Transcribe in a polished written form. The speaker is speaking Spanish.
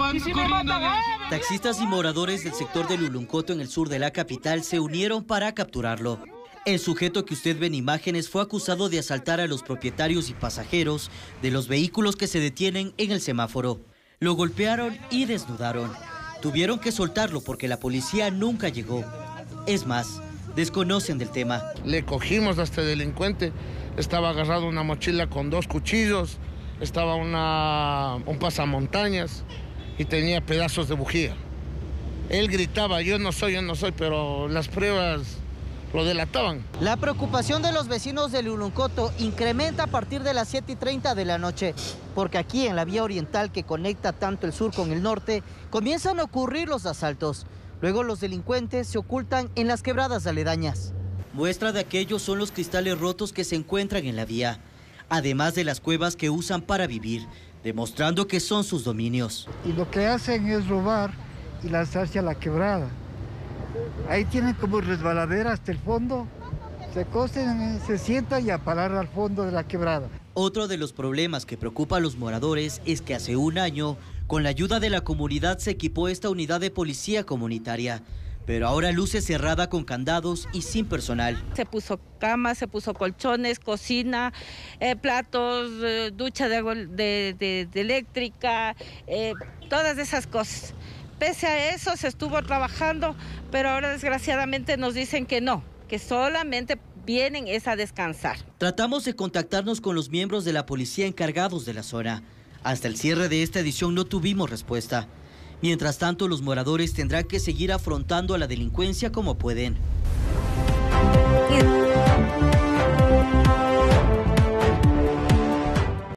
Taxistas y moradores del sector de Luluncoto en el sur de la capital se unieron para capturarlo. El sujeto que usted ve en imágenes fue acusado de asaltar a los propietarios y pasajeros de los vehículos que se detienen en el semáforo. Lo golpearon y desnudaron. Tuvieron que soltarlo porque la policía nunca llegó. Es más, desconocen del tema. Le cogimos a este delincuente. Estaba agarrado una mochila con 2 cuchillos, estaba un pasamontañas y tenía pedazos de bujía. Él gritaba, yo no soy, pero las pruebas lo delataban. La preocupación de los vecinos de Luluncoto incrementa a partir de las 7:30 de la noche, porque aquí en la vía oriental que conecta tanto el sur con el norte, comienzan a ocurrir los asaltos. Luego los delincuentes se ocultan en las quebradas aledañas. Muestra de aquello son los cristales rotos que se encuentran en la vía, además de las cuevas que usan para vivir, demostrando que son sus dominios. Y lo que hacen es robar y lanzarse a la quebrada. Ahí tienen como resbaladera hasta el fondo, se cosen, se sientan y a parar al fondo de la quebrada. Otro de los problemas que preocupa a los moradores es que hace un año, con la ayuda de la comunidad, se equipó esta unidad de policía comunitaria, pero ahora luce cerrada con candados y sin personal. Se puso camas, se puso colchones, cocina, platos, ducha de eléctrica, todas esas cosas. Pese a eso se estuvo trabajando, pero ahora desgraciadamente nos dicen que no, que solamente vienen es a descansar. Tratamos de contactarnos con los miembros de la policía encargados de la zona. Hasta el cierre de esta edición no tuvimos respuesta. Mientras tanto, los moradores tendrán que seguir afrontando a la delincuencia como pueden.